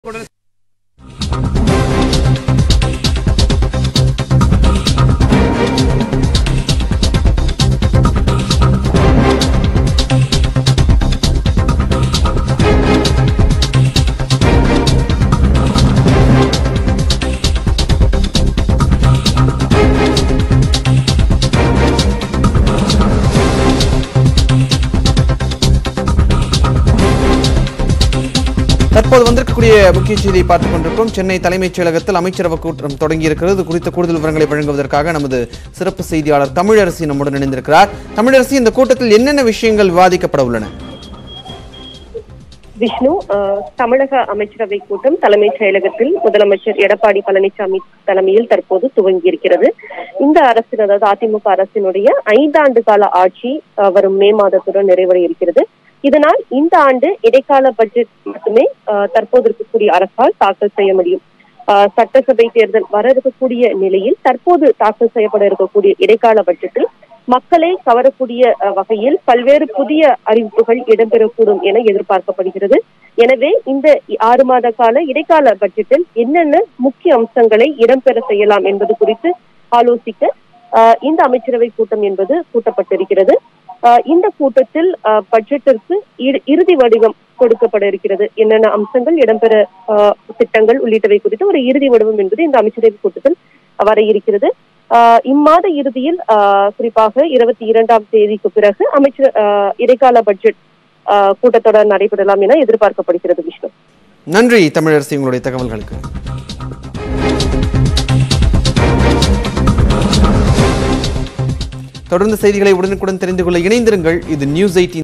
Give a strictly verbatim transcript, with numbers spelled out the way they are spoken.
தற்போது வந்திருக்கக்கூடிய முக்கிய செய்தியை பார்த்துக் கொண்டிருக்கிறோம். சென்னை தலைமைச் செயலகத்தில் அமைச்சரவை கூட்டம் தொடங்கி இருக்கிறது. குறித்த கூடுதல் விவரங்களை வழங்குவதற்காக நமது சிறப்பு செய்தியாளர் தமிழரசி நம்முடன் இணைந்திருக்கிறார். தமிழரசி, இந்த கூட்டத்தில் என்னென்ன விஷயங்கள் விவாதிக்கப்பட உள்ளன? விஷ்ணு, தமிழக அமைச்சரவை கூட்டம் தலைமைச் செயலகத்தில் முதலமைச்சர் எடப்பாடி பழனிசாமி தலைமையில் தற்போது துவங்கியிருக்கிறது. இந்த அரசின், அதாவது அதிமுக அரசினுடைய ஐந்தாண்டு கால ஆட்சி வரும் மே மாதத்துடன் நிறைவட இருக்கிறது. இதனால் இந்த ஆண்டு இடைக்கால பட்ஜெட் மட்டுமே தற்போது இருக்கக்கூடிய அரசால் தாக்கல் செய்ய முடியும். சட்டசபை தேர்தல் வர இருக்கக்கூடிய நிலையில் தற்போது தாக்கல் செய்யப்பட இருக்கக்கூடிய இடைக்கால பட்ஜெட்டில் மக்களை கவரக்கூடிய வகையில் பல்வேறு புதிய அறிவிப்புகள் இடம்பெறக்கூடும் என எதிர்பார்க்கப்படுகிறது. எனவே இந்த ஆறு மாத கால இடைக்கால பட்ஜெட்டில் என்னென்ன முக்கிய அம்சங்களை இடம்பெற செய்யலாம் என்பது குறித்து ஆலோசிக்க இந்த அமைச்சரவை கூட்டம் என்பது கூட்டப்பட்டிருக்கிறது. இந்த கூட்டத்தில் பட்ஜெட்டிற்கு இறுதி வடிவம் கொடுக்கப்பட இருக்கிறது. என்னென்ன அம்சங்கள் இடம்பெற திட்டங்கள் உள்ளிட்டவை குறித்து ஒரு இறுதி வடிவம் என்பது இந்த அமைச்சரவை கூட்டத்தில் வர இருக்கிறது. இம்மாத இறுதியில் குறிப்பாக இருபத்தி இரண்டாம் தேதிக்கு பிறகு அமைச்சர் இடைக்கால பட்ஜெட் கூட்டத்தொடர் நடைபெறலாம் என எதிர்பார்க்கப்படுகிறது. விஷ்ணு, நன்றி தமிழரசி, உங்களுடைய தகவல்களுக்கு. தொடர்ந்து செய்திகளை உடனுக்குடன் தெரிந்து கொள்ள இணைந்திருங்கள். இது நியூஸ் எயிட்டீன்.